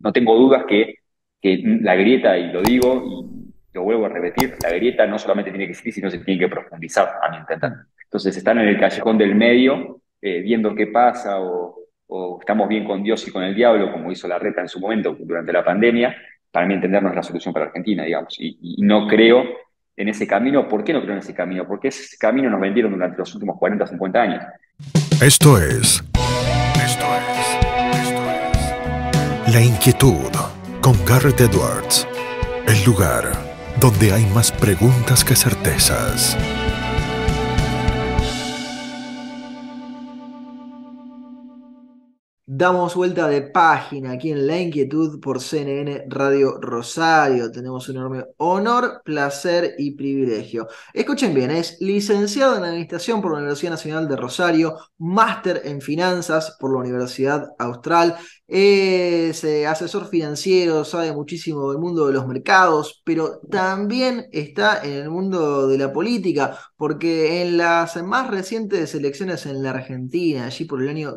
No tengo dudas que la grieta, y lo digo y lo vuelvo a repetir, la grieta no solamente tiene que existir, sino se tiene que profundizar, a mi entender. Entonces están en el callejón del medio, viendo qué pasa, o estamos bien con Dios y con el diablo, como hizo la reta en su momento durante la pandemia. Para mí entender no es la solución para Argentina, digamos, y no creo en ese camino. ¿Por qué no creo en ese camino? Porque ese camino nos vendieron durante los últimos 40 50 años. Esto es, La Inquietud con Garrett Edwards. El lugar donde hay más preguntas que certezas. Damos vuelta de página aquí en La Inquietud por CNN Radio Rosario. Tenemos un enorme honor, placer y privilegio. Escuchen bien, es licenciado en Administración por la Universidad Nacional de Rosario, máster en Finanzas por la Universidad Austral, es asesor financiero, sabe muchísimo del mundo de los mercados, pero también está en el mundo de la política, porque en las más recientes elecciones en la Argentina, allí por el año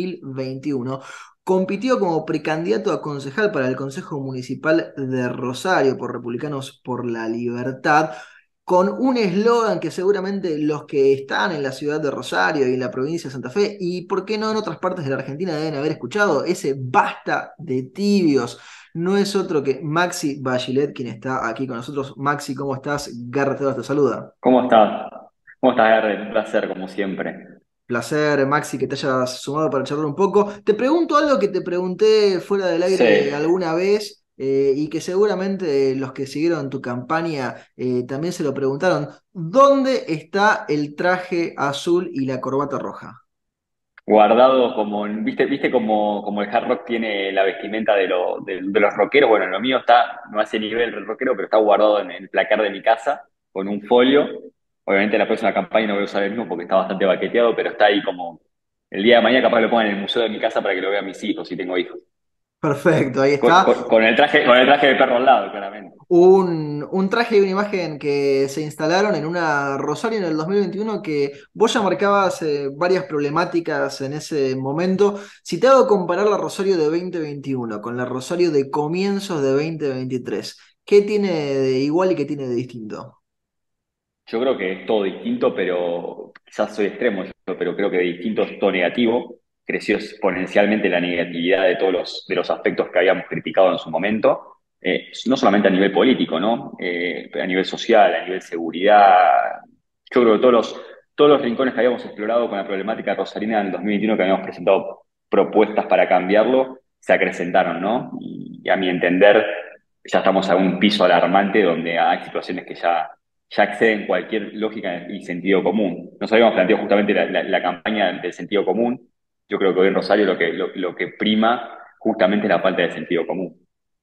2021, compitió como precandidato a concejal para el Consejo Municipal de Rosario por Republicanos por la Libertad, con un eslogan que seguramente los que están en la ciudad de Rosario y en la provincia de Santa Fe, y por qué no en otras partes de la Argentina, deben haber escuchado: ese basta de tibios. No es otro que Maxi Bachelet quien está aquí con nosotros. Maxi, ¿cómo estás? Garra te saluda. ¿Cómo estás? ¿Cómo estás, Garrett? Un placer, como siempre. Placer, Maxi, que te hayas sumado para charlar un poco. Te pregunto algo que te pregunté fuera del aire Sí. alguna vez, y que seguramente los que siguieron tu campaña también se lo preguntaron. ¿Dónde está el traje azul y la corbata roja? Guardado como, viste como el hard rock tiene la vestimenta de los rockeros. Bueno, lo mío está, no a ese nivel del rockero, pero está guardado en el placar de mi casa con un folio. Obviamente en la próxima campaña no voy a usar el mismo porque está bastante baqueteado, pero está ahí como el día de mañana capaz lo pongan en el museo de mi casa para que lo vean mis hijos, si tengo hijos. Perfecto, ahí Con, está. con el traje de perro al lado, claramente. Un traje y una imagen que se instalaron en una Rosario en el 2021, que vos ya marcabas varias problemáticas en ese momento. Si te hago comparar la Rosario de 2021 con la Rosario de comienzos de 2023, ¿qué tiene de igual y qué tiene de distinto? Yo creo que es todo distinto, pero quizás soy extremo yo, pero creo que de distinto es todo negativo. Creció exponencialmente la negatividad de los aspectos que habíamos criticado en su momento, no solamente a nivel político, ¿no? A nivel social, a nivel seguridad. Yo creo que todos los rincones que habíamos explorado con la problemática rosarina en el 2021, que habíamos presentado propuestas para cambiarlo, se acrecentaron, ¿no? Y a mi entender, ya estamos a un piso alarmante donde hay situaciones que ya exceden cualquier lógica y sentido común. Nos habíamos planteado justamente la campaña del sentido común. Yo creo que hoy en Rosario lo que prima justamente es la falta de sentido común.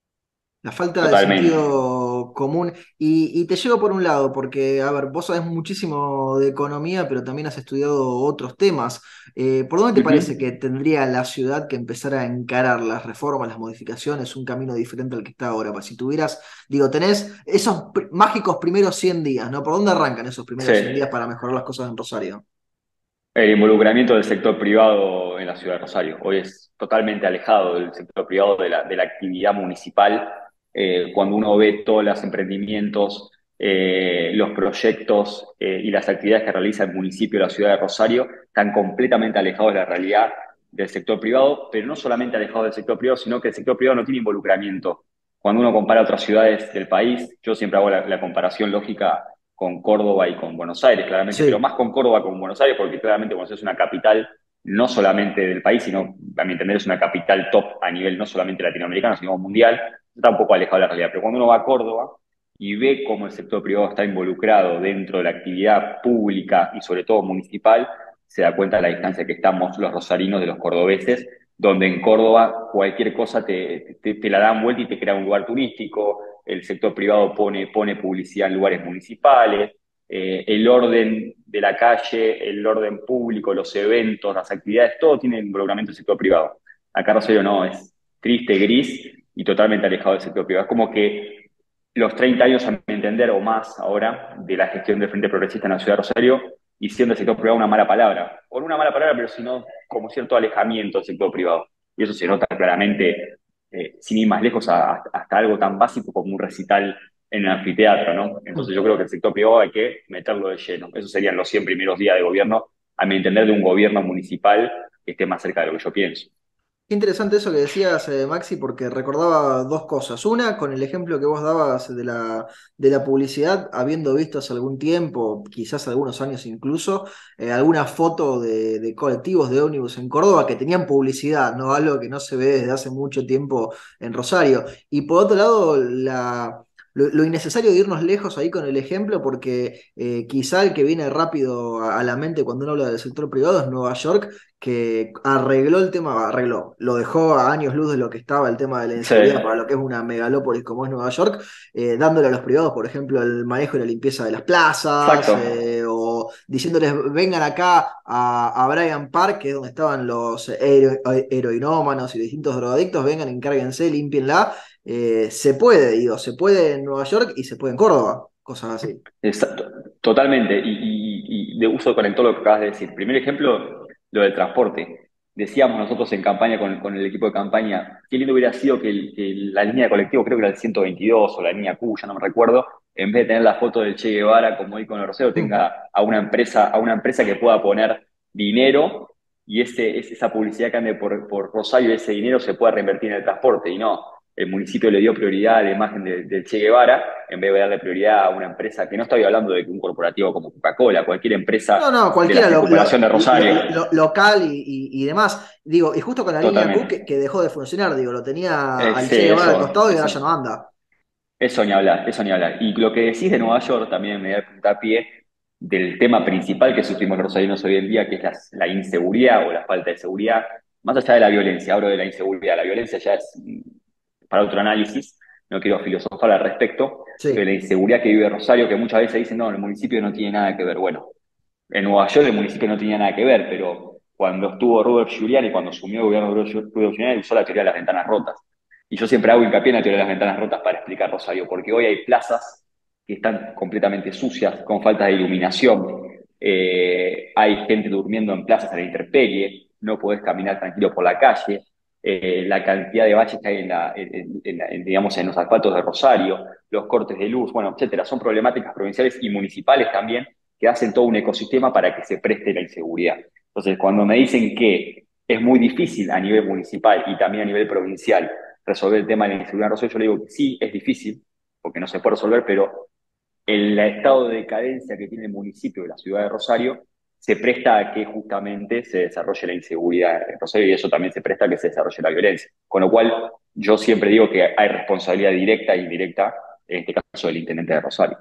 La falta de Totalmente. sentido común. Y te llevo por un lado, porque, a ver, vos sabés muchísimo de economía, pero también has estudiado otros temas. ¿Por dónde te parece Ujú. que tendría la ciudad que empezar a encarar las reformas, las modificaciones, un camino diferente al que está ahora? Pues si tuvieras, digo, tenés esos mágicos primeros 100 días, ¿no? ¿Por dónde arrancan esos Sí. primeros 100 días para mejorar las cosas en Rosario? El involucramiento del sector privado en la ciudad de Rosario. Hoy es totalmente alejado del sector privado de la actividad municipal. Cuando uno ve todos los emprendimientos, los proyectos y las actividades que realiza el municipio de la ciudad de Rosario, están completamente alejados de la realidad del sector privado, pero no solamente alejados del sector privado, sino que el sector privado no tiene involucramiento. Cuando uno compara otras ciudades del país, yo siempre hago la comparación lógica con Córdoba y con Buenos Aires, claramente, pero Sí. más con Córdoba que con Buenos Aires, porque claramente Buenos Aires es una capital no solamente del país, sino, a mi entender, es una capital top a nivel no solamente latinoamericano, sino mundial. Está un poco alejado de la realidad. Pero cuando uno va a Córdoba y ve cómo el sector privado está involucrado dentro de la actividad pública y sobre todo municipal, se da cuenta de la distancia que estamos los rosarinos de los cordobeses, donde en Córdoba cualquier cosa te la dan vuelta y te crea un lugar turístico. El sector privado pone publicidad en lugares municipales, el orden de la calle, el orden público, los eventos, las actividades, todo tiene involucramiento del sector privado. Acá Rosario no, es triste, gris y totalmente alejado del sector privado. Es como que los 30 años, a mi entender, o más ahora, de la gestión del Frente Progresista en la ciudad de Rosario, hicieron del sector privado una mala palabra. Por una mala palabra, pero sino como cierto alejamiento del sector privado. Y eso se nota claramente sin ir más lejos, hasta algo tan básico como un recital en el anfiteatro, ¿no? Entonces yo creo que el sector privado hay que meterlo de lleno. Esos serían los 100 primeros días de gobierno, a mi entender, de un gobierno municipal que esté más cerca de lo que yo pienso. Qué interesante eso que decías, Maxi, porque recordaba dos cosas. Una, con el ejemplo que vos dabas de la publicidad, habiendo visto hace algún tiempo, quizás algunos años incluso, alguna foto de colectivos de ómnibus en Córdoba que tenían publicidad, ¿no? Algo que no se ve desde hace mucho tiempo en Rosario. Y por otro lado, lo innecesario de irnos lejos ahí con el ejemplo, porque quizá el que viene rápido a la mente cuando uno habla del sector privado es Nueva York, que arregló el tema, arregló, lo dejó a años luz de lo que estaba el tema de la Sí, inseguridad para lo que es una megalópolis como es Nueva York, dándole a los privados, por ejemplo, el manejo y la limpieza de las plazas, exacto. o diciéndoles vengan acá a Bryant Park, que es donde estaban los heroinómanos y distintos drogadictos, vengan, encárguense, límpienla. Se puede, digo, se puede en Nueva York y se puede en Córdoba, cosas así. Exacto, totalmente. Y de uso conectó lo que acabas de decir. Primer ejemplo, lo del transporte. Decíamos nosotros en campaña con el equipo de campaña, qué lindo hubiera sido que la línea de colectivo, creo que era el 122 o la línea Q, ya no me recuerdo, en vez de tener la foto del Che Guevara como icono rosero, tenga a una empresa que pueda poner dinero y esa publicidad que ande por Rosario, ese dinero se pueda reinvertir en el transporte. Y no, el municipio le dio prioridad a la imagen del Che Guevara en vez de darle prioridad a una empresa, que no estoy hablando de un corporativo como Coca-Cola, cualquier empresa No, no, de la cualquiera circunvalación de Rosario. local y demás. Digo, y justo con la línea Q Totalmente. que dejó de funcionar, digo, lo tenía al Sí, Che Guevara al costado y ahora ya eso, no anda. eso ni hablar, eso ni hablar. Y lo que decís de Nueva York también me da puntapié del tema principal que sufrimos los rosarinos hoy en día, que es la inseguridad o la falta de seguridad, más allá de la violencia, hablo de la inseguridad. La violencia ya es para otro análisis, no quiero filosofar al respecto, pero Sí. la inseguridad que vive Rosario, que muchas veces dicen, no, el municipio no tiene nada que ver. Bueno, en Nueva York el municipio no tenía nada que ver, pero cuando estuvo Rudolf Giuliani, cuando asumió el gobierno de Rudolf Giuliani, usó la teoría de las ventanas rotas. Y yo siempre hago hincapié en la teoría de las ventanas rotas para explicar Rosario, porque hoy hay plazas que están completamente sucias, con falta de iluminación, hay gente durmiendo en plazas a la intemperie, no podés caminar tranquilo por la calle, la cantidad de baches que hay digamos, en los asfaltos de Rosario, los cortes de luz, bueno, etcétera, son problemáticas provinciales y municipales también que hacen todo un ecosistema para que se preste la inseguridad. Entonces, cuando me dicen que es muy difícil a nivel municipal y también a nivel provincial resolver el tema de la inseguridad en Rosario, yo le digo que sí, es difícil, porque no se puede resolver, pero el estado de decadencia que tiene el municipio de la ciudad de Rosario se presta a que justamente se desarrolle la inseguridad en Rosario y eso también se presta a que se desarrolle la violencia. Con lo cual, yo siempre digo que hay responsabilidad directa e indirecta, en este caso del intendente de Rosario.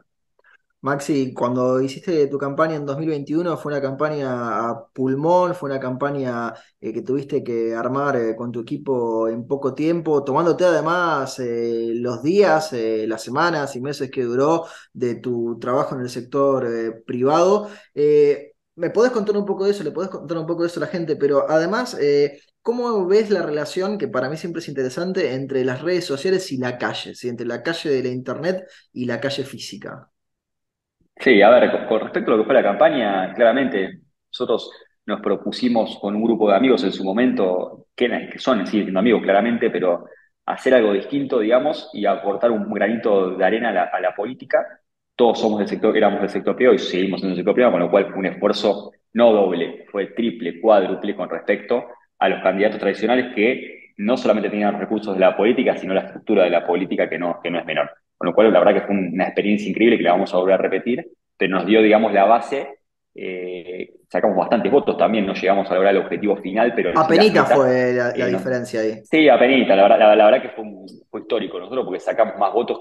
Maxi, cuando hiciste tu campaña en 2021 fue una campaña a pulmón, fue una campaña que tuviste que armar con tu equipo en poco tiempo, tomándote además los días, las semanas y meses que duró de tu trabajo en el sector privado. ¿Me podés contar un poco de eso? ¿Le podés contar un poco de eso a la gente? Pero además, ¿cómo ves la relación, que para mí siempre es interesante, entre las redes sociales y la calle? ¿Sí? Entre la calle de la internet y la calle física. Sí, a ver, con respecto a lo que fue la campaña, claramente nosotros nos propusimos con un grupo de amigos en su momento, que son, siguen siendo amigos claramente, pero hacer algo distinto, digamos, y aportar un granito de arena a la política. Todos somos del sector, éramos del sector privado y seguimos en el sector privado, con lo cual fue un esfuerzo no doble, fue triple, cuádruple con respecto a los candidatos tradicionales que no solamente tenían los recursos de la política, sino la estructura de la política que no es menor. Con lo cual, la verdad que fue una experiencia increíble que la vamos a volver a repetir, pero nos dio, digamos, la base. Sacamos bastantes votos también, no llegamos a lograr el objetivo final, pero sí las Apenita metas. fue la No, diferencia ahí. sí, apenita, la verdad que fue histórico nosotros porque sacamos más votos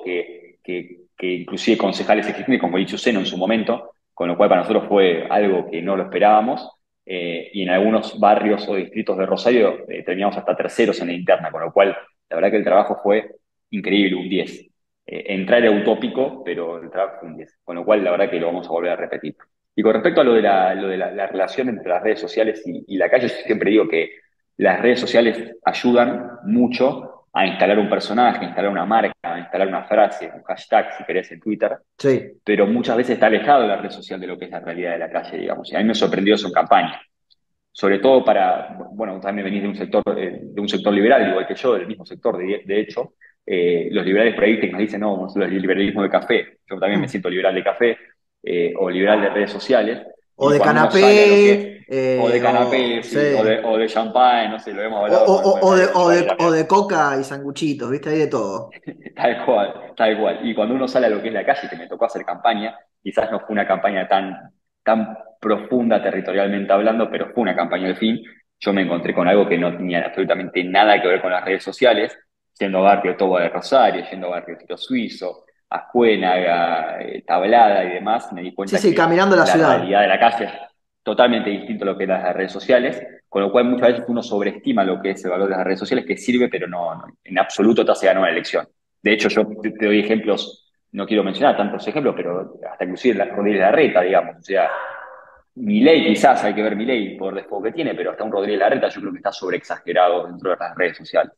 que inclusive concejales existentes como Lichu Seno en su momento, con lo cual para nosotros fue algo que no lo esperábamos. Y en algunos barrios o distritos de Rosario terminamos hasta terceros en la interna, con lo cual la verdad que el trabajo fue increíble, un 10. Entrar era utópico, pero el trabajo fue un 10, con lo cual la verdad que lo vamos a volver a repetir. Y con respecto a la relación entre las redes sociales y la calle, yo siempre digo que las redes sociales ayudan mucho a instalar un personaje, a instalar una marca, a instalar una frase, un hashtag, si querés, en Twitter, Sí. pero muchas veces está alejado de la red social de lo que es la realidad de la calle, digamos. Y a mí me sorprendió eso en campaña. sobre todo para, bueno, también venís de un sector liberal, igual que yo, del mismo sector, de hecho, los liberales por ahí que nos dicen, no, nosotros el liberalismo de café, yo también me Mm. siento liberal de café, o liberal de redes sociales, O y de cuando uno canapé, sale a lo que, o de canapé, sí. sí, o de champán, no sé, lo hemos O, hablado o- con o de, Ariel o de, Schwartz o también. de coca y sanguchitos, ¿viste? Hay de todo. Tal cual, tal cual. Y cuando uno sale a lo que es la calle, que me tocó hacer campaña, quizás no fue una campaña tan profunda territorialmente hablando, pero fue una campaña al fin, yo me encontré con algo que no tenía absolutamente nada que ver con las redes sociales, yendo a Barrio Toba de Rosario, yendo a Barrio Tito Suizo, Ascuénaga, Tablada y demás, me di Sí, cuenta sí, que caminando la la ciudad. realidad de la calle es totalmente distinto a lo que es las redes sociales, con lo cual muchas veces uno sobreestima lo que es el valor de las redes sociales, que sirve, pero en absoluto te hace ganar una elección. De hecho, yo te doy ejemplos, no quiero mencionar tantos ejemplos, pero hasta inclusive la Rodríguez Larreta, digamos. O sea, Milei quizás hay que ver Milei por después que tiene, pero hasta un Rodríguez Larreta yo creo que está sobreexagerado dentro de las redes sociales.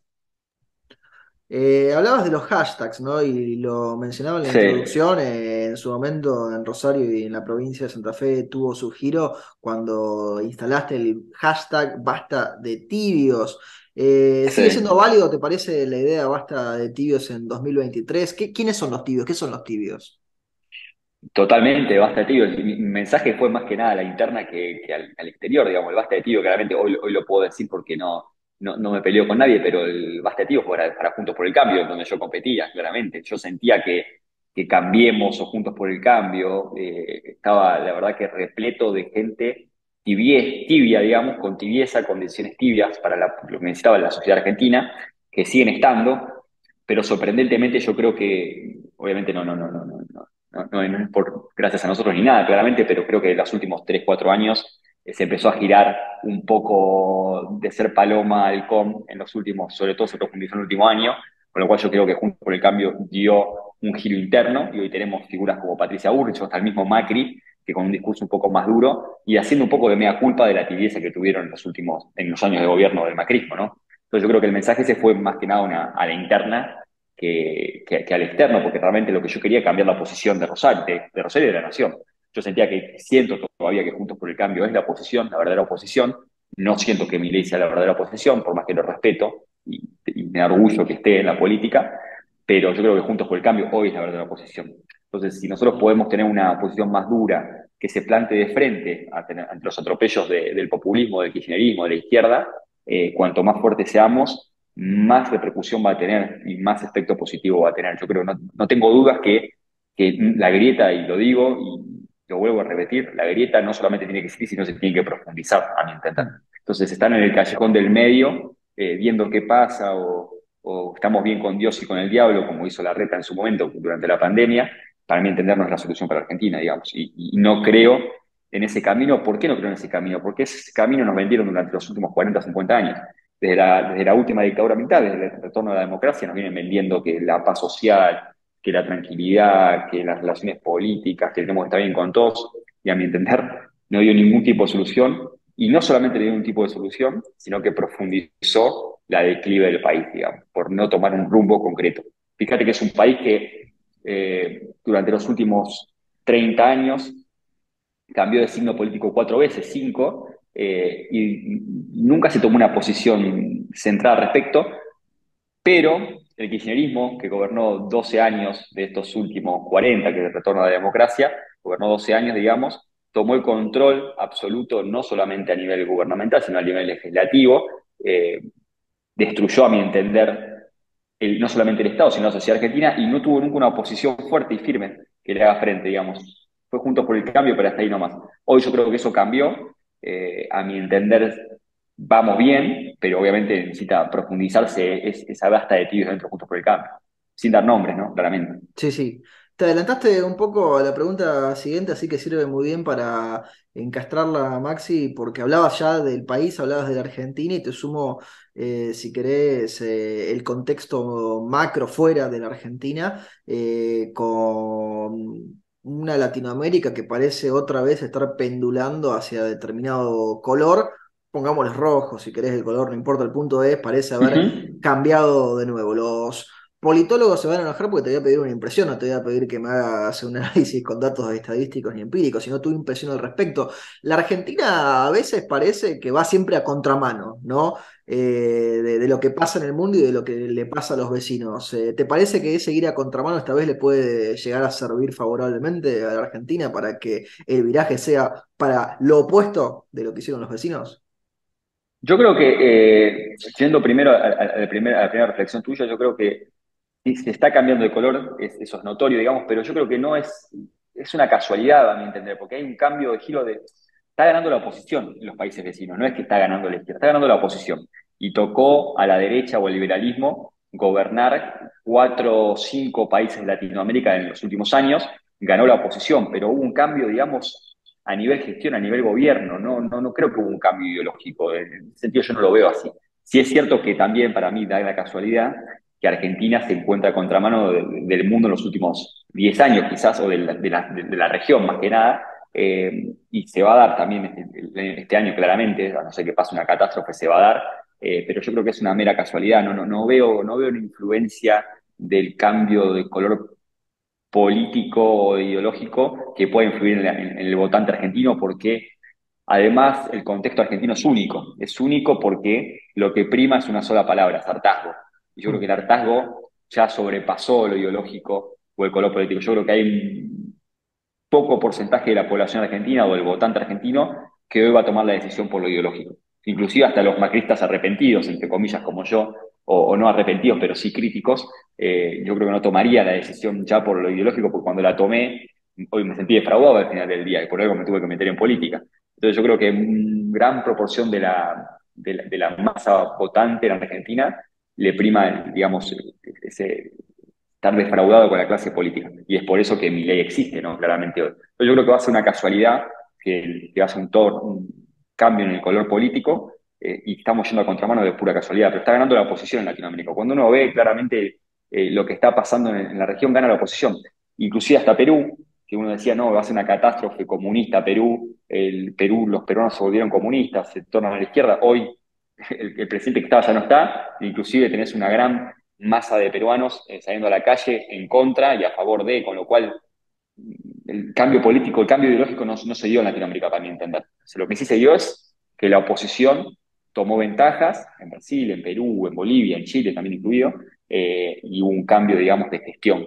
Hablabas de los hashtags, ¿no? Y lo mencionaba en la Sí, introducción, en su momento en Rosario y en la provincia de Santa Fe tuvo su giro cuando instalaste el hashtag Basta de Tibios. ¿Sigue siendo sí. válido, te parece, la idea Basta de Tibios en 2023? ¿Quiénes son los tibios? ¿Qué son los tibios? Totalmente, basta de tibio. Mi mensaje fue más que nada a la interna que al exterior, digamos. El basta de tibio, claramente, hoy lo puedo decir porque no me peleo con nadie, pero el basta de tibio fue para Juntos por el Cambio, donde yo competía, claramente. Yo sentía que Cambiemos o Juntos por el Cambio estaba, la verdad, que repleto de gente tibia, digamos, con tibieza, con decisiones tibias para lo que necesitaba la sociedad argentina, que siguen estando, pero sorprendentemente yo creo que, obviamente, no es por gracias a nosotros ni nada, claramente, pero creo que en los últimos 3 4 años se empezó a girar un poco de ser paloma a halcón en los últimos, sobre todo se profundizó en el último año, con lo cual yo creo que Juntos por el Cambio dio un giro interno y hoy tenemos figuras como Patricia Burrich o hasta el mismo Macri, que con un discurso un poco más duro y haciendo un poco de mea culpa de la tibieza que tuvieron en los años de gobierno del macrismo, ¿no? Entonces yo creo que el mensaje ese fue más que nada a la interna que al externo, porque realmente lo que yo quería es cambiar la posición de Rosario y de la Nación. Yo sentía que siento todavía que Juntos por el Cambio es la oposición, la verdadera oposición. No siento que mi ley sea la verdadera oposición, por más que lo respeto y me da orgullo que esté en la política, pero yo creo que Juntos por el Cambio hoy es la verdadera oposición. Entonces, si nosotros podemos tener una posición más dura, que se plante de frente ante los atropellos del populismo, del kirchnerismo, de la izquierda, cuanto más fuertes seamos, más repercusión va a tener y más efecto positivo va a tener. Yo creo, no tengo dudas que la grieta, y lo digo y lo vuelvo a repetir, la grieta no solamente tiene que existir, sino se tiene que profundizar, a mi entender. Mm. Entonces están en el callejón del medio, viendo qué pasa, o estamos bien con Dios y con el diablo, como hizo la reta en su momento durante la pandemia, para mí entender no es la solución para Argentina, digamos. Y no creo en ese camino. ¿Por qué no creo en ese camino? Porque ese camino nos vendieron durante los últimos 40 50 años. Desde la última dictadura militar, desde el retorno a la democracia, nos vienen vendiendo que la paz social, que la tranquilidad, que las relaciones políticas, que tenemos que estar bien con todos, y a mi entender no dio ningún tipo de solución, y no solamente le dio un tipo de solución, sino que profundizó la declive del país, digamos, por no tomar un rumbo concreto. Fíjate que es un país que durante los últimos 30 años cambió de signo político 4 veces, 5, y nunca se tomó una posición centrada al respecto, pero el kirchnerismo, que gobernó 12 años de estos últimos 40, que es el retorno a la democracia, gobernó 12 años, digamos, tomó el control absoluto no solamente a nivel gubernamental, sino a nivel legislativo, eh, destruyó, a mi entender, no solamente el Estado, sino la sociedad argentina, y no tuvo nunca una oposición fuerte y firme que le haga frente, digamos. Fue Juntos por el Cambio, pero hasta ahí nomás. Hoy yo creo que eso cambió. A mi entender, vamos bien, pero obviamente necesita profundizarse esa basta de tibios dentro de Juntos por el Cambio. Sin dar nombres, ¿no? Claramente. Sí, sí. Te adelantaste un poco a la pregunta siguiente, así que sirve muy bien para encastrarla, Maxi, porque hablabas ya del país, hablabas de la Argentina y te sumo, si querés, el contexto macro fuera de la Argentina, con una Latinoamérica que parece otra vez estar pendulando hacia determinado color. Pongámosles rojo, si querés el color, no importa, el punto es, parece haber Ujú. cambiado de nuevo. politólogos se van a enojar porque te voy a pedir una impresión, no te voy a pedir que me hagas un análisis con datos estadísticos ni empíricos, sino tu impresión al respecto. La Argentina a veces parece que va siempre a contramano, ¿no? De lo que pasa en el mundo y de lo que le pasa a los vecinos. ¿Te parece que ese ir a contramano esta vez le puede llegar a servir favorablemente a la Argentina para que el viraje sea para lo opuesto de lo que hicieron los vecinos? Yo creo que, yendo primero a la primera reflexión tuya, yo creo que sí, se está cambiando de color, eso es notorio, digamos, pero yo creo que no es una casualidad, a mi entender, porque hay un cambio de giro de. Está ganando la oposición en los países vecinos, no es que está ganando la izquierda, está ganando la oposición. Y tocó a la derecha o al liberalismo gobernar 4 o 5 países de Latinoamérica en los últimos años, ganó la oposición, pero hubo un cambio, digamos, a nivel gestión, a nivel gobierno, no creo que hubo un cambio ideológico, en ese sentido yo no lo veo así. Sí es cierto que también para mí da la casualidad que Argentina se encuentra a contramano del mundo en los últimos 10 años quizás, o de la región más que nada, y se va a dar también este año claramente, a no ser que pase una catástrofe, se va a dar, pero yo creo que es una mera casualidad, no veo una influencia del cambio de color político o ideológico que pueda influir en el votante argentino, porque además el contexto argentino es único porque lo que prima es una sola palabra, es hartazgo. Y yo creo que el hartazgo ya sobrepasó lo ideológico o el color político. Yo creo que hay un poco porcentaje de la población argentina o del votante argentino que hoy va a tomar la decisión por lo ideológico. Inclusive hasta los macristas arrepentidos, entre comillas, como yo, o no arrepentidos, pero sí críticos, yo creo que no tomaría la decisión ya por lo ideológico, porque cuando la tomé, hoy me sentí defraudado al final del día y por algo me tuve que meter en política. Entonces yo creo que gran proporción de la masa votante en Argentina le prima, digamos, ese, estar defraudado con la clase política. Y es por eso que mi ley existe, ¿no? Claramente hoy. Pero yo creo que va a ser una casualidad que hace un cambio en el color político, y estamos yendo a contramano de pura casualidad, pero está ganando la oposición en Latinoamérica. Cuando uno ve claramente lo que está pasando en la región, gana la oposición. Inclusive hasta Perú, que uno decía, no, va a ser una catástrofe comunista Perú, los peruanos se volvieron comunistas, se tornan a la izquierda. Hoy el presidente que estaba ya no está, inclusive tenés una gran masa de peruanos saliendo a la calle en contra y a favor de, con lo cual el cambio político, el cambio ideológico no se dio en Latinoamérica, para mi entender. O sea, lo que sí se dio es que la oposición tomó ventajas en Brasil, en Perú, en Bolivia, en Chile también incluido, y hubo un cambio, digamos, de gestión.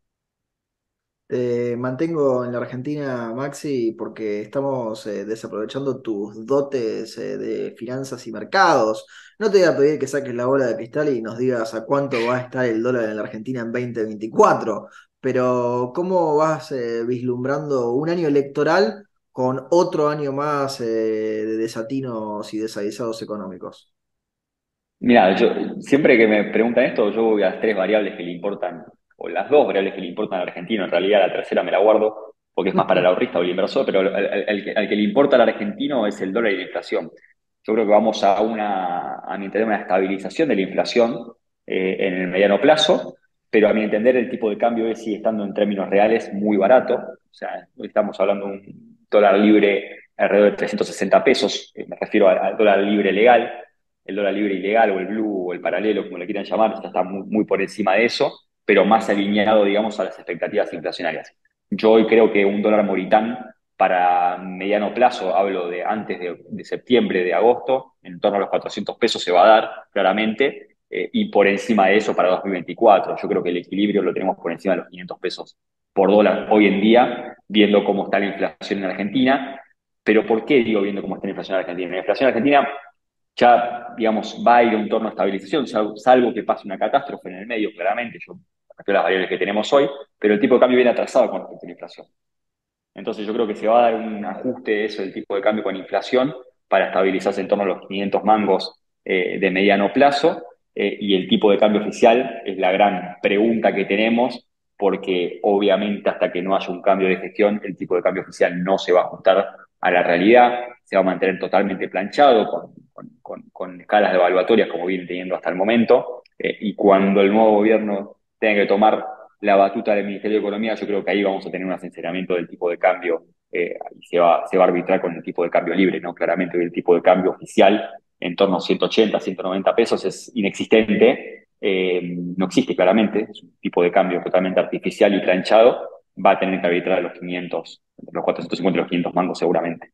Te mantengo en la Argentina, Maxi, porque estamos desaprovechando tus dotes de finanzas y mercados. No te voy a pedir que saques la bola de cristal y nos digas a cuánto va a estar el dólar en la Argentina en 2024, pero ¿cómo vas vislumbrando un año electoral con otro año más de desatinos y desaguisados económicos? Mira, siempre que me preguntan esto, yo voy a las 3 variables que le importan, o las 2 variables que le importan al argentino. En realidad, la tercera me la guardo porque es más para el ahorrista o el inversor, pero al que le importa al argentino es el dólar y la inflación. Yo creo que vamos a mi entender, una estabilización de la inflación en el mediano plazo, pero a mi entender, el tipo de cambio hoy sigue estando en términos reales muy barato. O sea, hoy estamos hablando de un dólar libre alrededor de 360 pesos, me refiero al dólar libre legal. El dólar libre ilegal o el blue o el paralelo, como le quieran llamar, está muy por encima de eso, pero más alineado, digamos, a las expectativas inflacionarias. Yo hoy creo que un dólar moritán para mediano plazo, hablo de antes de septiembre, de agosto, en torno a los 400 pesos se va a dar claramente, y por encima de eso para 2024. Yo creo que el equilibrio lo tenemos por encima de los 500 pesos por dólar hoy en día, viendo cómo está la inflación en Argentina. Pero ¿por qué digo viendo cómo está la inflación en Argentina? La inflación en Argentina ya, digamos, va a ir a un torno de estabilización, salvo que pase una catástrofe en el medio, claramente. Yo refiero a las variables que tenemos hoy, pero el tipo de cambio viene atrasado con respecto a la inflación. Entonces yo creo que se va a dar un ajuste de eso del tipo de cambio con inflación para estabilizarse en torno a los 500 mangos de mediano plazo, y el tipo de cambio oficial es la gran pregunta que tenemos, porque obviamente hasta que no haya un cambio de gestión, el tipo de cambio oficial no se va a ajustar a la realidad, se va a mantener totalmente planchado con escalas devaluatorias como viene teniendo hasta el momento, y cuando el nuevo gobierno tenga que tomar la batuta del Ministerio de Economía, yo creo que ahí vamos a tener un sinceramiento del tipo de cambio, y se va a arbitrar con el tipo de cambio libre, ¿no? Claramente el tipo de cambio oficial en torno a 180, 190 pesos es inexistente, no existe claramente, es un tipo de cambio totalmente artificial y planchado, va a tener que arbitrar a los 500, los 450 y los 500 mangos seguramente.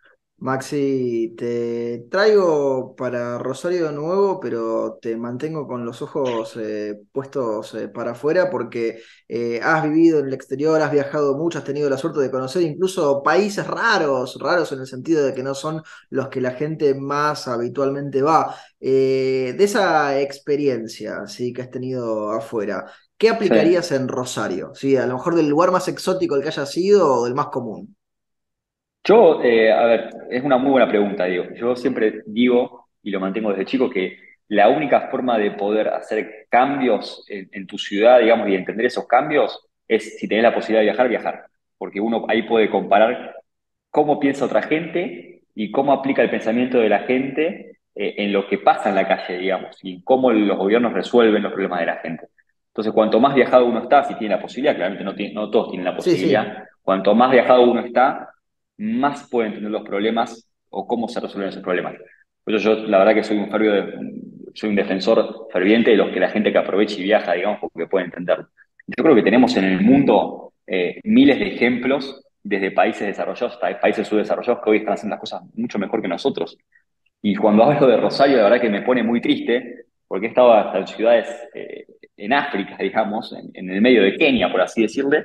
Maxi, te traigo para Rosario de nuevo, pero te mantengo con los ojos puestos para afuera porque has vivido en el exterior, has viajado mucho, has tenido la suerte de conocer incluso países raros, raros en el sentido de que no son los que la gente más habitualmente va. De esa experiencia, ¿sí? Que has tenido afuera, ¿qué Sí. aplicarías en Rosario? ¿Sí? A lo mejor del lugar más exótico al que hayas ido o del más común. Yo, a ver, es una muy buena pregunta, digo. Yo siempre digo, y lo mantengo desde chico, que la única forma de poder hacer cambios en tu ciudad, digamos, y entender esos cambios, es si tenés la posibilidad de viajar, viajar. Porque uno ahí puede comparar cómo piensa otra gente y cómo aplica el pensamiento de la gente en lo que pasa en la calle, digamos, y cómo los gobiernos resuelven los problemas de la gente. Entonces, cuanto más viajado uno está, si tiene la posibilidad, claramente no todos tienen la Sí, sí. posibilidad, cuanto más viajado uno está, más puede entender los problemas o cómo se resuelven esos problemas. Por eso yo, la verdad que soy un defensor ferviente de los que la gente que aprovecha y viaja, digamos, porque puede entenderlo. Yo creo que tenemos en el mundo miles de ejemplos, desde países desarrollados hasta países subdesarrollados, que hoy están haciendo las cosas mucho mejor que nosotros. Y cuando hablo de Rosario, la verdad que me pone muy triste, porque he estado hasta en ciudades en África, digamos, en el medio de Kenia, por así decirle,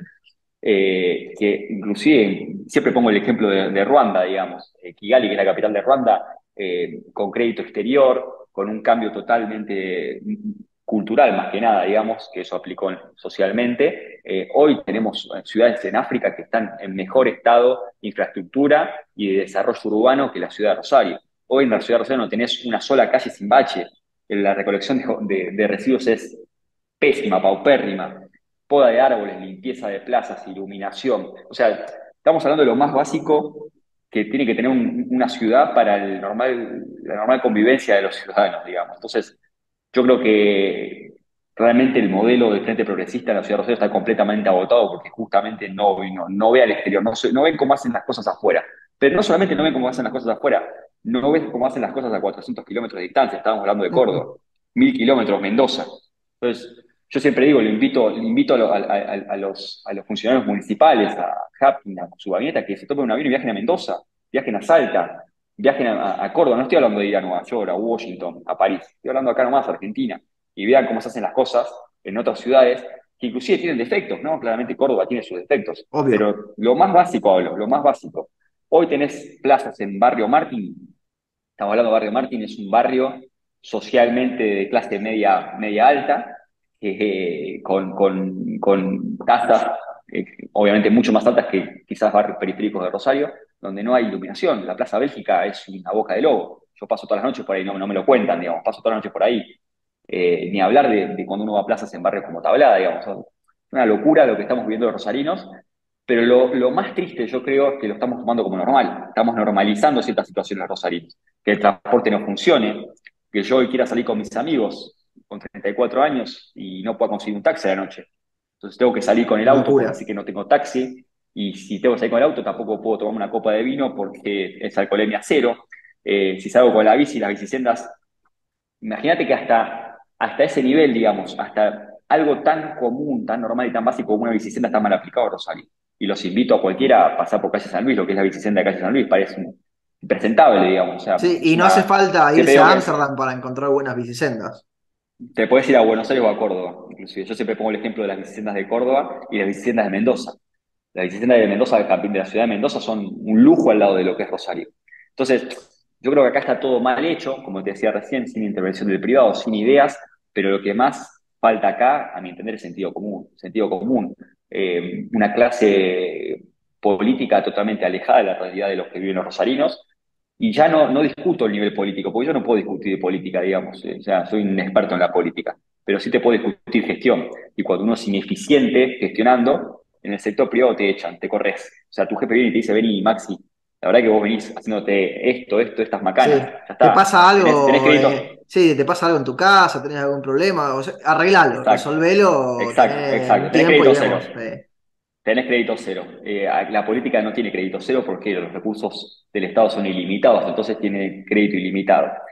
que inclusive siempre pongo el ejemplo de Ruanda, digamos, Kigali, que es la capital de Ruanda, con crédito exterior, con un cambio totalmente cultural más que nada, digamos, que eso aplicó socialmente. Hoy tenemos ciudades en África que están en mejor estado de infraestructura y de desarrollo urbano que la ciudad de Rosario. Hoy en la ciudad de Rosario no tenés una sola calle sin bache. La recolección de residuos es pésima, paupérrima, poda de árboles, limpieza de plazas, iluminación. O sea, estamos hablando de lo más básico que tiene que tener una ciudad para la normal convivencia de los ciudadanos, digamos. Entonces, yo creo que realmente el modelo del Frente Progresista en la ciudad de Rosario está completamente agotado porque justamente no ve al exterior, no ven cómo hacen las cosas afuera. Pero no solamente no ven cómo hacen las cosas afuera, no ven cómo hacen las cosas a 400 kilómetros de distancia. Estábamos hablando de Córdoba, 1000 kilómetros, Mendoza. Entonces, yo siempre digo, le invito a los funcionarios municipales, a Hapkin, a su gabinete, a que se tomen un avión y viajen a Mendoza, viajen a Salta, viajen a Córdoba. No estoy hablando de ir a Nueva York, a Washington, a París. Estoy hablando acá nomás, a Argentina. Y vean cómo se hacen las cosas en otras ciudades, que inclusive tienen defectos, ¿no? Claramente Córdoba tiene sus defectos. Obvio. Pero lo más básico hablo, lo más básico. Hoy tenés plazas en Barrio Martín. Estamos hablando de Barrio Martín, es un barrio socialmente de clase media alta, con tasas obviamente mucho más altas que quizás barrios periféricos de Rosario, donde no hay iluminación. La Plaza Bélgica es una boca de lobo. Yo paso todas las noches por ahí, no me lo cuentan, digamos, paso todas las noches por ahí. Ni hablar de cuando uno va a plazas en barrios como Tablada, digamos. Es una locura lo que estamos viviendo los rosarinos, pero lo más triste yo creo es que lo estamos tomando como normal. Estamos normalizando ciertas situaciones los rosarinos. Que el transporte no funcione, que yo hoy quiera salir con mis amigos con 34 años y no pueda conseguir un taxi a la noche. Entonces tengo que salir con el auto porque Locura. así que no tengo taxi. Y si tengo que salir con el auto, tampoco puedo tomarme una copa de vino porque es alcoholemia cero. Si salgo con la bici, las bicisendas, imagínate que hasta ese nivel, digamos, hasta algo tan común, tan normal y tan básico como una bicisenda está mal aplicado, Rosario. Y los invito a cualquiera a pasar por Calle San Luis, lo que es la bicisenda de Calle San Luis, parece impresentable, digamos. O sea, Sí, es y no hace una. falta Siempre irse digo a que Ámsterdam para encontrar buenas bicisendas. te puedes ir a Buenos Aires o a Córdoba, inclusive. Yo siempre pongo el ejemplo de las bicisendas de Córdoba y las bicisendas de Mendoza. Las bicisendas de Mendoza, de la ciudad de Mendoza, son un lujo al lado de lo que es Rosario. Entonces, yo creo que acá está todo mal hecho, como te decía recién, sin intervención del privado, sin ideas, pero lo que más falta acá, a mi entender, es sentido común. Sentido común. Una clase política totalmente alejada de la realidad de los que viven los rosarinos. Y ya no discuto el nivel político, porque yo no puedo discutir de política, digamos. O sea, soy un experto en la política, pero sí te puedo discutir gestión. Y cuando uno es ineficiente gestionando, en el sector privado te echan, te corres. O sea, tu jefe viene y te dice, vení, Maxi, la verdad que vos venís haciéndote esto, estas macanas. Sí. Ya ¿Te está. pasa Tenés algo? crédito. Sí, ¿te pasa algo en tu casa? ¿Tenés algún problema? O sea, arreglalo, Exacto, resolvelo, exacto, tenés exacto. un Tenés tiempo y crédito cero. vemos. Tenés crédito cero. La política no tiene crédito cero porque los recursos del Estado son ilimitados, entonces tiene crédito ilimitado.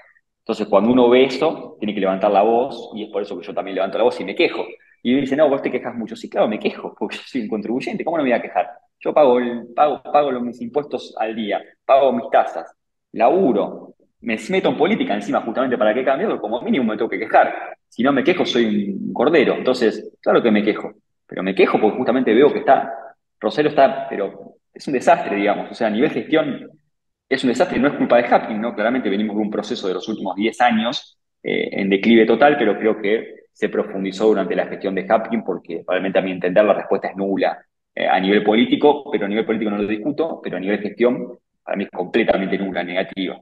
Entonces, cuando uno ve eso, tiene que levantar la voz, y es por eso que yo también levanto la voz y me quejo. Y me dice, no, vos te quejas mucho. Sí, claro, me quejo, porque yo soy un contribuyente, ¿cómo no me voy a quejar? Yo pago mis impuestos al día, pago mis tasas, laburo, me meto en política encima justamente para que cambie, porque como mínimo me tengo que quejar. Si no me quejo, soy un cordero. Entonces, claro que me quejo, pero me quejo porque justamente veo que Rosario está, pero es un desastre, digamos. O sea, a nivel gestión es un desastre, no es culpa de Hapkin, ¿no? Claramente venimos de un proceso de los últimos 10 años en declive total, pero creo que se profundizó durante la gestión de Hapkin porque realmente a mi entender la respuesta es nula a nivel político, pero a nivel político no lo discuto, pero a nivel gestión para mí es completamente nula, negativa.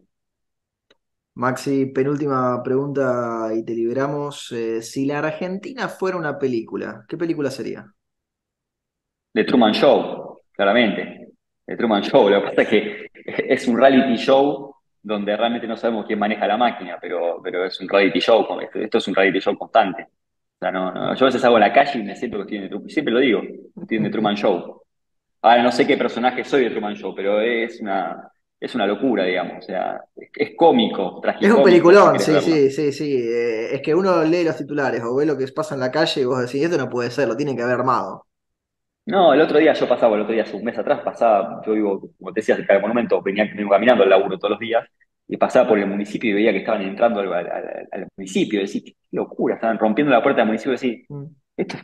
Maxi, penúltima pregunta y te liberamos. Si la Argentina fuera una película, ¿qué película sería? The Truman Show, claramente. The Truman Show. Lo que pasa es que es un reality show donde realmente no sabemos quién maneja la máquina, pero es un reality show. Esto es un reality show constante. O sea, yo a veces hago en la calle y me siento que estoy en The Truman. Siempre lo digo, estoy en The Truman Show. Ahora no sé qué personaje soy de Truman Show, pero es una locura, digamos. O sea, es cómico, Es un tragicómico, si peliculón, querés sí, verlo. sí, sí, sí. Es que uno lee los titulares o ve lo que pasa en la calle y vos decís, esto no puede ser, lo tienen que haber armado. No, el otro día, hace un mes atrás, pasaba, yo vivo, como te decía, cerca del monumento, vengo caminando al laburo todos los días, y pasaba por el municipio y veía que estaban entrando al municipio, y decía, qué locura, estaban rompiendo la puerta del municipio, y decía, Mm. esto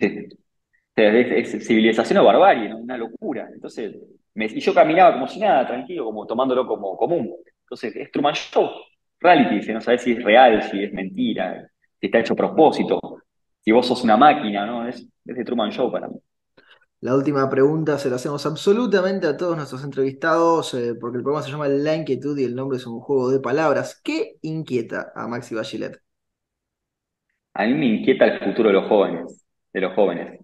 es civilización o barbarie, ¿no? Una locura. Entonces, y yo caminaba como si nada, tranquilo, como tomándolo como común. Entonces, es Truman Show, reality, si no sabes si es real, si es mentira, si está hecho a propósito, si vos sos una máquina, ¿no? Es de Truman Show para mí. La última pregunta se la hacemos absolutamente a todos nuestros entrevistados, porque el programa se llama La Inquietud y el nombre es un juego de palabras. ¿Qué inquieta a Maxi Bachelet? A mí me inquieta el futuro de los jóvenes, de los jóvenes.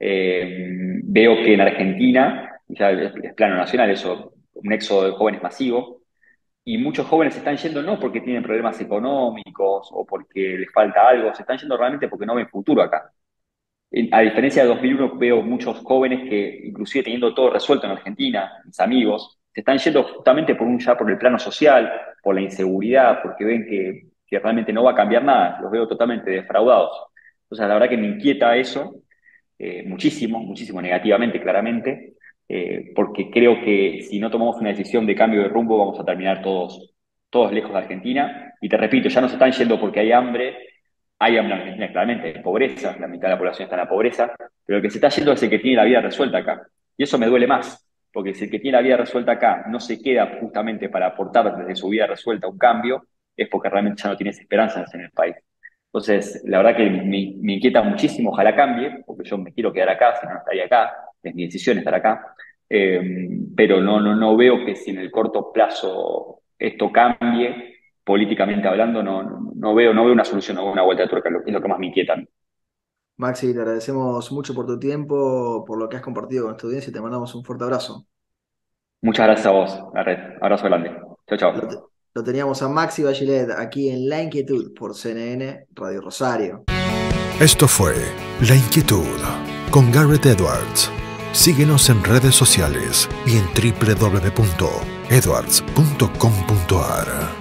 Veo que en Argentina, ya es plano nacional eso, un éxodo de jóvenes masivo, y muchos jóvenes se están yendo no porque tienen problemas económicos o porque les falta algo, se están yendo realmente porque no ven futuro acá. A diferencia de 2001, veo muchos jóvenes que, inclusive teniendo todo resuelto en Argentina, mis amigos, se están yendo justamente ya por el plano social, por la inseguridad, porque ven que realmente no va a cambiar nada, los veo totalmente defraudados. Entonces, la verdad que me inquieta eso muchísimo, muchísimo negativamente, claramente, porque creo que si no tomamos una decisión de cambio de rumbo, vamos a terminar todos lejos de Argentina. Y te repito, ya no se están yendo porque hay hambre en Argentina, claramente, hay pobreza, la mitad de la población está en la pobreza, pero el que se está yendo es el que tiene la vida resuelta acá. Y eso me duele más, porque si el que tiene la vida resuelta acá no se queda justamente para aportar desde su vida resuelta un cambio, es porque realmente ya no tienes esperanzas en el país. Entonces, la verdad que me inquieta muchísimo, ojalá cambie, porque yo me quiero quedar acá, si no, no estaría acá, es mi decisión estar acá. Pero no veo que si en el corto plazo esto cambie, políticamente hablando, no veo una solución, no veo una vuelta de tuerca, es lo que más me inquieta. Maxi, te agradecemos mucho por tu tiempo, por lo que has compartido con esta audiencia y te mandamos un fuerte abrazo. Muchas gracias a vos, la red. Abrazo grande. Chao, Lo, te- chao. lo teníamos a Maxi Bachelet aquí en La Inquietud por CNN Radio Rosario. Esto fue La Inquietud con Garrett Edwards. Síguenos en redes sociales y en www.edwards.com.ar.